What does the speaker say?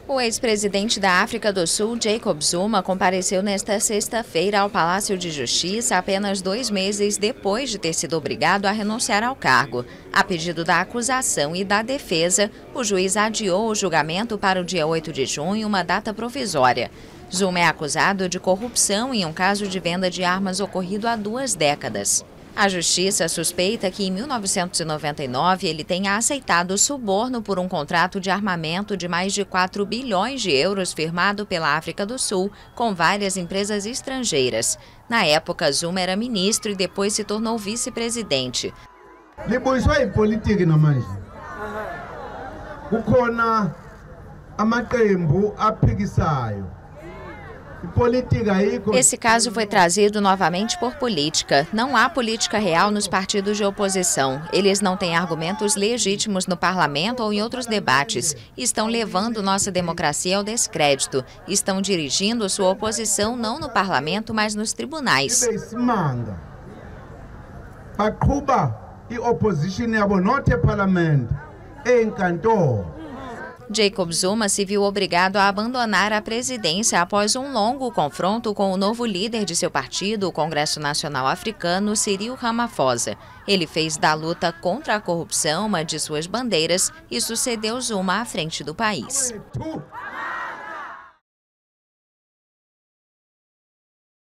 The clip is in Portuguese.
O ex-presidente da África do Sul, Jacob Zuma, compareceu nesta sexta-feira ao Palácio de Justiça apenas 2 meses depois de ter sido obrigado a renunciar ao cargo. A pedido da acusação e da defesa, o juiz adiou o julgamento para o dia 8 de junho, uma data provisória. Zuma é acusado de corrupção em um caso de venda de armas ocorrido há 2 décadas. A justiça suspeita que em 1999 ele tenha aceitado suborno por um contrato de armamento de mais de 4 bilhões de euros firmado pela África do Sul com várias empresas estrangeiras. Na época, Zuma era ministro e depois se tornou vice-presidente. Liboiswa ipolitiki namanje. Kukhona amaqembu aphikisayo. Esse caso foi trazido novamente por política. Não há política real nos partidos de oposição. Eles não têm argumentos legítimos no parlamento ou em outros debates. Estão levando nossa democracia ao descrédito. Estão dirigindo sua oposição não no parlamento, mas nos tribunais. Jacob Zuma se viu obrigado a abandonar a presidência após um longo confronto com o novo líder de seu partido, o Congresso Nacional Africano, Cyril Ramaphosa. Ele fez da luta contra a corrupção uma de suas bandeiras e sucedeu Zuma à frente do país.